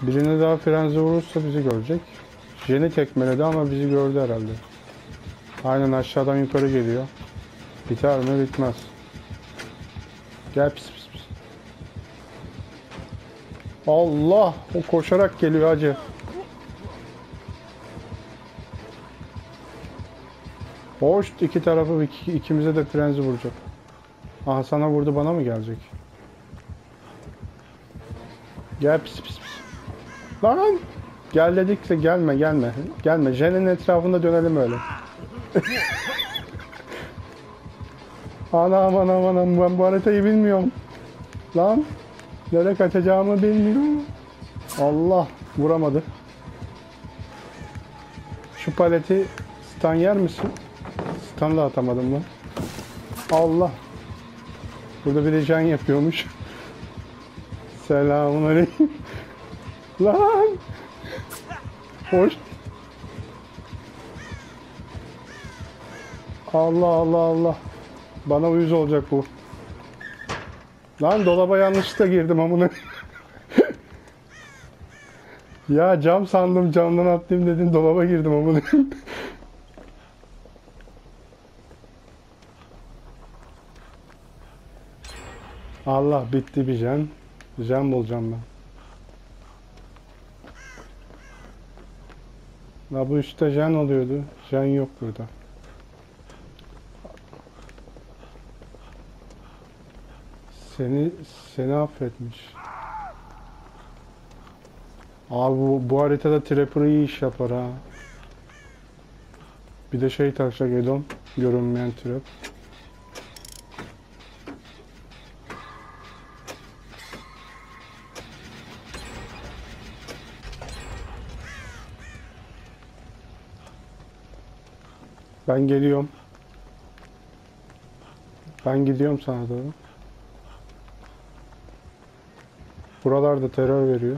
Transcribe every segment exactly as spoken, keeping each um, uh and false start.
Birine daha frenzi vurursa bizi görecek. Jen'i tekmeledi ama bizi gördü herhalde. Aynen aşağıdan yukarı geliyor. Biter mi? Bitmez. Gel pis pis pis. Allah! O koşarak geliyor hacı. Hoş, iki tarafı iki, ikimize de frenzi vuracak. Aha sana vurdu, bana mı gelecek? Gel pis pis pis. Lan! Gel dedikse gelme gelme. Gelme. Jen'in etrafında dönelim öyle. Anam anam anam, ben bu haritayı bilmiyorum. Lan! Nereye kaçacağımı bilmiyorum. Allah! Vuramadı. Şu paleti stun yer misin? Stun da atamadım lan. Allah! Burada bir de can yapıyormuş. Selamünaleyküm. Lan! Hoş. Allah Allah Allah. Bana uyuz olacak bu. Lan dolaba yanlışlıkla girdim amına. Ya cam sandım, camdan atlayayım dedin, dolaba girdim amına. Allah, bitti bir jen. Jen bulacağım ben. La bu üstte jen oluyordu. Jen yok burada. Seni seni affetmiş. Abi bu, bu haritada Trapper iyi iş yapar ha. Bir de şey takacak Edom. Görünmeyen trap. Ben geliyorum. Ben gidiyorum sana doğru. Buralarda terör veriyor.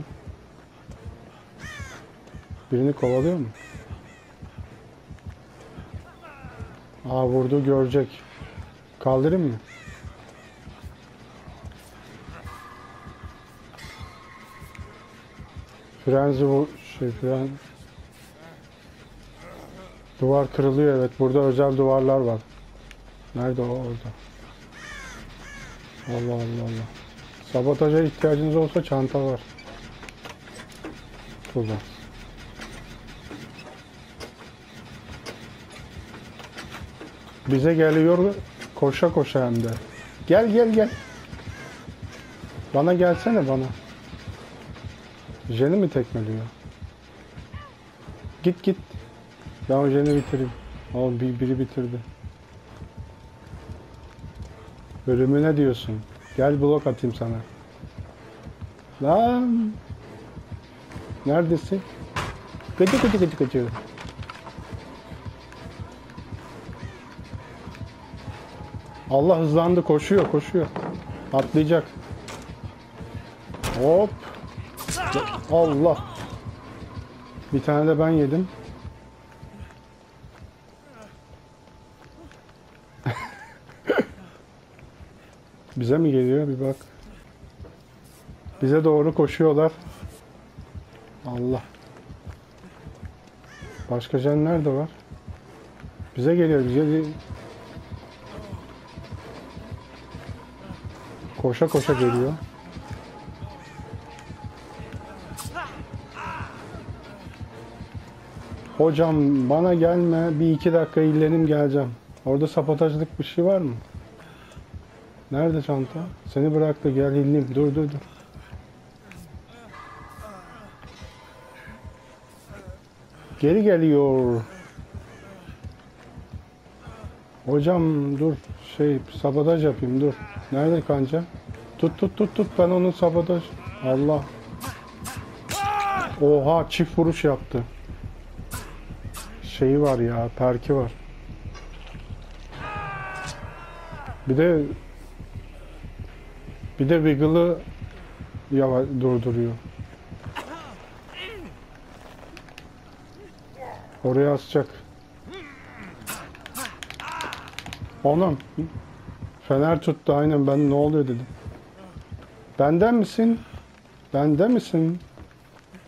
Birini kovalıyor mu? Aa, vurdu, görecek. Kaldırayım mı? Frenzi bu şey fren. Duvar kırılıyor, evet. Burada özel duvarlar var. Nerede o? Orada. Allah Allah Allah. Sabotaja ihtiyacınız olsa çanta var. Burada. Bize geliyor koşa koşa hem de. Gel gel gel. Bana gelsene bana. Jen'i mi tekmeliyor? Git git. Ben o Jen'i bitireyim. O bir, biri bitirdi. Bölümüne diyorsun. Gel blok atayım sana. Lan. Neredesin? Gıcı gıcı gıcı gıcı. Allah, hızlandı, koşuyor koşuyor. Atlayacak. Hop. Allah. Bir tane de ben yedim. Bize mi geliyor bir bak. Bize doğru koşuyorlar. Allah. Başka jen nerede var? Bize geliyor, bize değil. Koşa koşa geliyor. Hocam bana gelme, bir iki dakika illenim geleceğim. Orada sabotajlık bir şey var mı? Nerede çanta? Seni bıraktı, gel illim. Dur dur dur. Geri geliyor. Hocam dur, şey sabotaj yapayım, dur. Nerede kanca? Tut tut tut tut, ben onun sabotaj. Allah. Oha, çift vuruş yaptı. Şeyi var ya, perki var. Bir de bir de Wiggle'ı yavaş durduruyor. Oraya asacak. Oğlum. Fener tuttu aynen, ben ne oluyor dedim. Benden misin? Bende misin?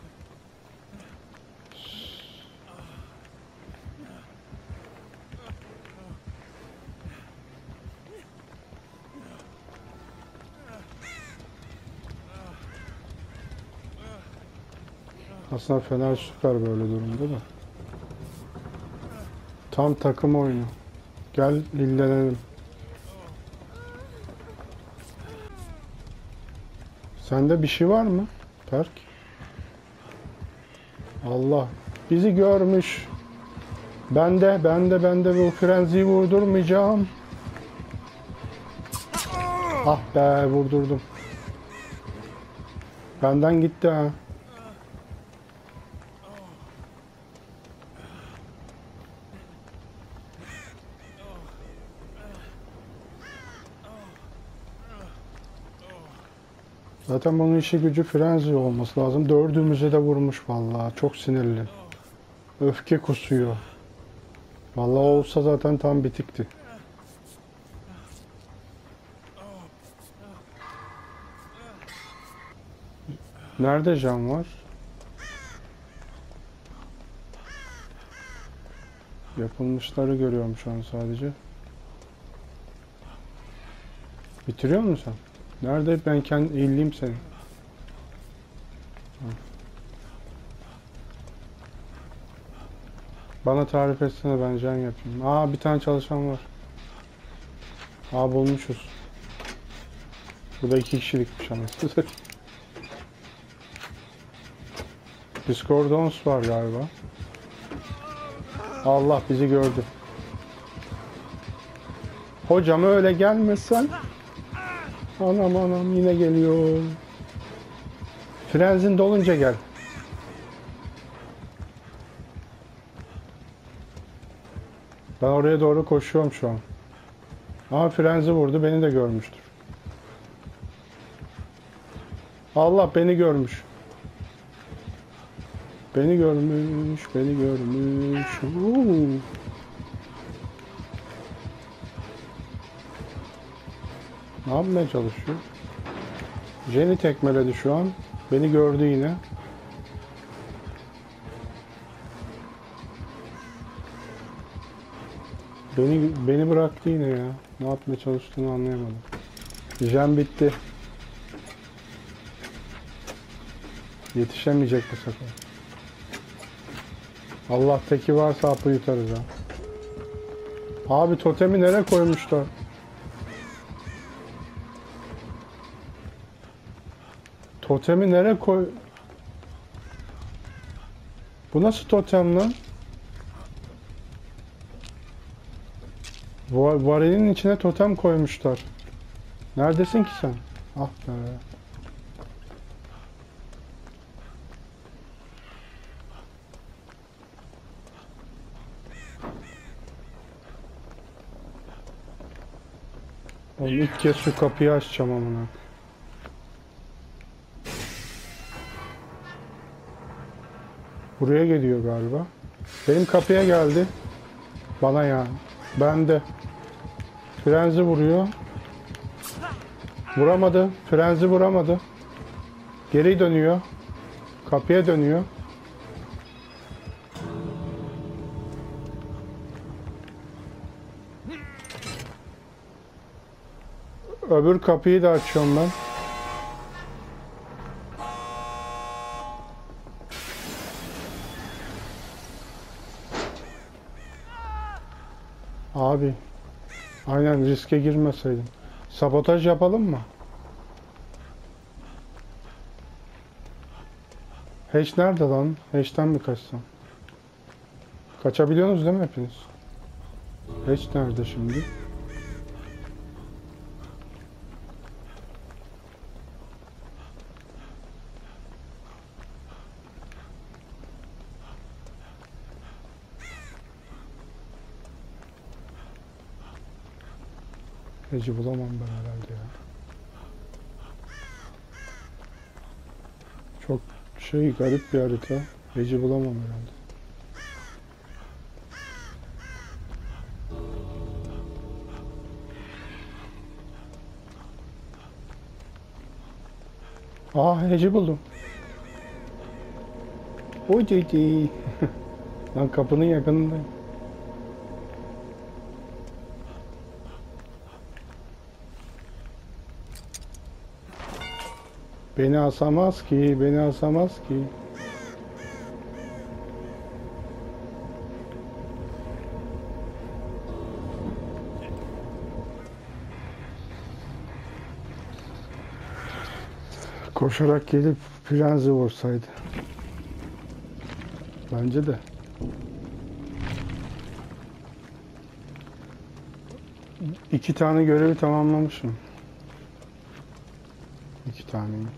Aslında Fener süper böyle durumda da. Tam takım oyunu. Gel illenelim. Sende bir şey var mı Berk? Allah bizi görmüş. Ben de ben de ben de bu frenziyi vurdurmayacağım. Ah be vurdurdum. Benden gitti ha. Zaten bunun işi gücü frenzi olması lazım. Dördümüze de vurmuş vallahi. Çok sinirli. Öfke kusuyor. Vallahi olsa zaten tam bitikti. Nerede can var? Yapılmışları görüyorum şu an sadece. Bitiriyor musun sen? Nerede? Ben kendi eğileyim seni. Bana tarif etsene ben can yapayım. Aa bir tane çalışan var. Aa bulmuşuz. Burada iki kişilikmiş anasını. Discordons var galiba. Allah bizi gördü. Hocam öyle gelmesen. Anam anam yine geliyor. Frenzin dolunca gel. Ben oraya doğru koşuyorum şu an. Ama frenzi vurdu beni de görmüştür. Allah beni görmüş. Beni görmüş, beni görmüş. Uuu. Ne yapmaya çalışıyor? Jenny tekmeledi şu an. Beni gördü yine. Beni beni bıraktı yine ya. Ne yapmaya çalıştığını anlayamadım. Jen bitti. Yetişemeyecek bu sefer. Allah teki varsa hapı yutarız ha. Abi totemi nereye koymuşlar? Totemi nereye koy... Bu nasıl totem lan? Varilin içine totem koymuşlar. Neredesin ki sen? Ah be. Oğlum ilk kez şu kapıyı açacağım amına. Buraya geliyor galiba. Benim kapıya geldi. Bana yani. Ben de. Frenzi vuruyor. Vuramadı. Frenzi vuramadı. Geri dönüyor. Kapıya dönüyor. Öbür kapıyı da açıyorum ben. Abi. Aynen riske girmeseydim. Sabotaj yapalım mı? Hatch nerede lan? Hatch'ten mi kaçsam? Kaçabiliyorsunuz değil mi hepiniz? Hatch nerede şimdi? Hatch'i bulamam ben herhalde ya. Çok şey garip bir harita. Hatch'i bulamam herhalde. Aa Hatch'i buldum. O ciddi. Lan kapının yakınındayım. Beni asamaz ki, beni asamaz ki. Koşarak gelip Firenze vursaydı. Bence de. İki tane görevi tamamlamışım. İki taneyi.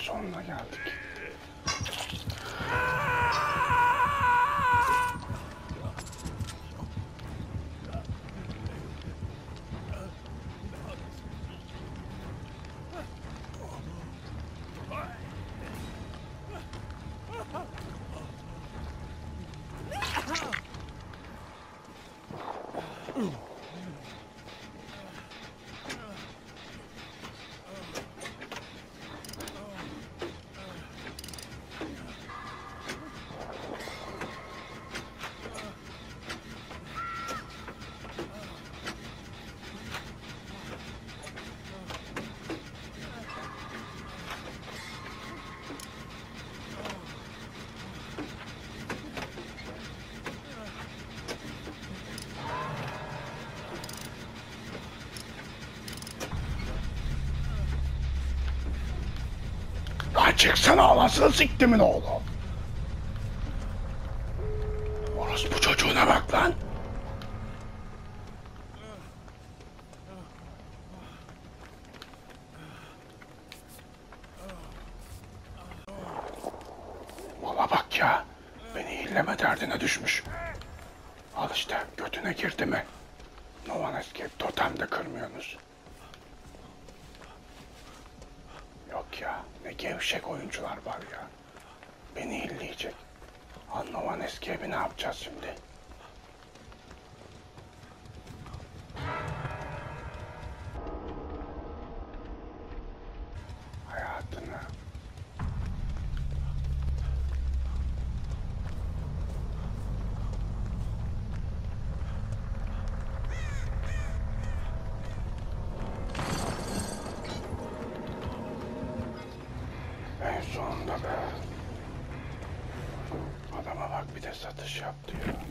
sonuna geldik. Lan çıksana anasını siktimin oğlu. Orospu çocuğuna bak lan. Mala bak ya. Beni iyileme derdine düşmüş. Al işte götüne girdi mi? No one escape totem de kırmıyorsunuz. Yok ya, ne gevşek oyuncular var ya. Beni illeyecek. Anlavan eski evi ne yapacağız şimdi? Hayatını. En sonunda be. Adama bak bir de satış yap diyor.